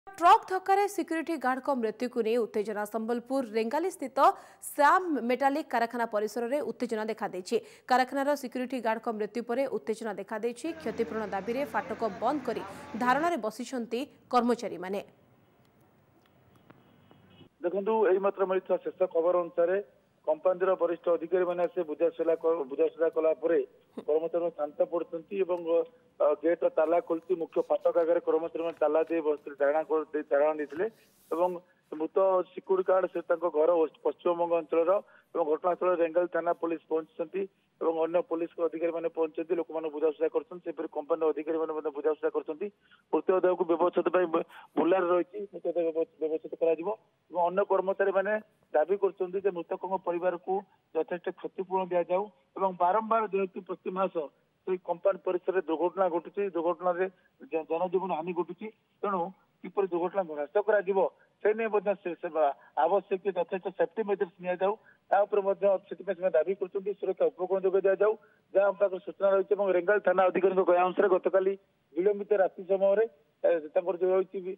Truck धक्का security guard को मृत्यु को नहीं उत्तेजना संबलपुर रेंगाली स्थित श्याम मेटालिक कारखाना परिसर में उत्तेजना देखा कारखानार सिक्यूरीटी गार्ड को मृत्यु पर उत्तेजना देखा क्षतिपूरण दाबी में फाटक बंद कर धारणा बसिछंती कर्मचारी माने। देखो यही मात्र मिलता शेष खबर अनुसार कंपानी वरिष्ठ अधिकारी मैंने से बुझाशुझा कला कर्मचारी शांत पड़ती गेट ताला खोलती मुख्य फाटक आगे कर्मचारी मैंने ताला दे धारणा देते मृत सिक्यूरीटी गार्ड से घर पश्चिमबंग अंचल घटनास्थल रेंगाल थाना पुलिस पहुंची अन्य पुलिस अधिकारी मैंने पहुंचती लोक मैंने बुझाशुझा कर कंपानी अधिकारी मैंने बुझाशुझा कर मृतदेह को व्यवस्थित बुलार रही व्यवस्थित कर कर्मचारी मैंने दाबी कर मृतकों परिवार को यथेष्ट क्षतिपूरण दि जाऊ बारंबार जेहेतु प्रति मास से कंपानी परिसर में दुर्घटना घटुची दुर्घटना जनजीवन हानि घटुची तेणु किपर दुर्घटना ह्रास कर आवश्यक यथेष्ट सेफ्टी मेजर्स नि दाबी कर सुरक्षा उपकरण जोगे दि जाऊ जहाँ सूचना रही रेंगाल थाना अधिकारी कहया अनुसार गतकाली विलंबित राति समय जो रही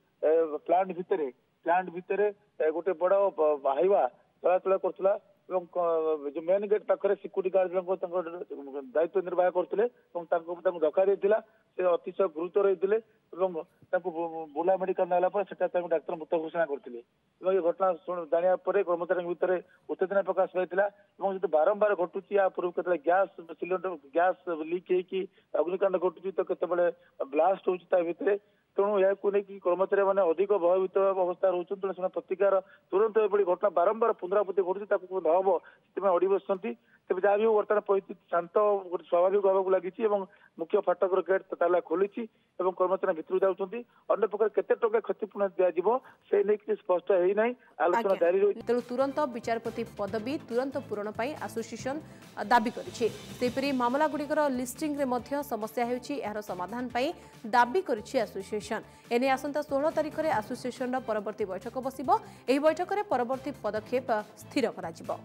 प्लांट भितर गोटे बड़ हाइवा चलाचल कर जो मेन गेट पाखे सिक्यूरीटी गार्ड दायित्व निर्वाह करते धक्का देता से अतिशय गुरुतर होते बुला मेडिकल नाला डाक्तर मृत घोषणा करते घटना जाना कर्मचारी भितर उत्तेजना प्रकाश पाई जो बारंबार घटुची या पूर्व के गैस सिलिंडर गैस लीक अग्निकांड घटुची तो केतबेले ब्लास्ट होता तेणु यह नहीं कर्मचारी मैंने अधिक भयभीत अवस्था रोचे तेणु प्रतिकार तुरंत ये घटना बारंबार पुनरावृत्ति घटुची नहब से अड़ी बसती तेज जहाँ भी बर्तमान परिस्थिति शांत गोटे स्वाभाविक होगा लगी मुख्य फाटक गेट ताला खोली कर्मचारी भितर जाऊँगी अन्य प्रकार केते टंका क्षतिपूर्ण दिज्व से स्पष्ट है आलोचना जारी रही तेणु तुरंत विचारपति पदवी तुरंत पूरण पर आसोसिएशन दाबी कर मामला गुड़िकर लिस्टिंग रे समस्या यार समाधान दाबी कर आसोसिएशन एने आसंता 16 तारिख में आसोसिएशन परवर्ती बैठक बसिबो एही बैठक में परवर्ती पदक्षेप स्थिर करा जिवो।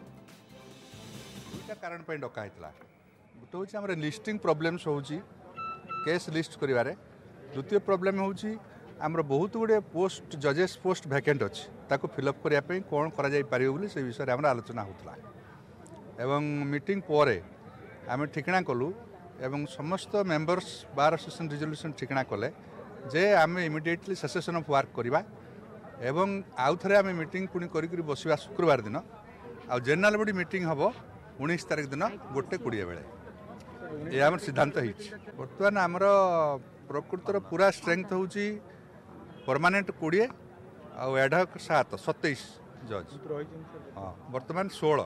कारण पे डका गोटे हूँ आम लिस्टिंग प्रोब्लेम्स हो केस लिस्ट करिवारे द्वितीय प्रोब्लेम हूँ आमर बहुत गुड़े पोस्ट जजेस पोस्ट वैकेंट अच्छी ताको फिलअप करने कौन कर से विषय में आलोचना होता एवं मीटिंग पर आम ठिकना कलु एवं समस्त मेंबर्स बार एसोसिएशन रिजोल्यूशन ठिकना कले जे आम इमिडिएटली सेसेशन ऑफ वर्क करवा एवं आउ थे आम मीटिंग पुणी कर बसवा शुक्रवार दिन आ जनरल बॉडी मीटिंग हम 19 तारिख दिन 1:20 बेले यह आम सिद्धांत बर्तमान आमर प्रकृतर पूरा स्ट्रेंथ हूँ परमानेंट 20 आउ एडहक 27 जज हाँ बर्तमान 16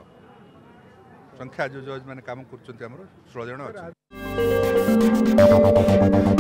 संख्या जो जज मैंने काम कर 16 जन अच्छे।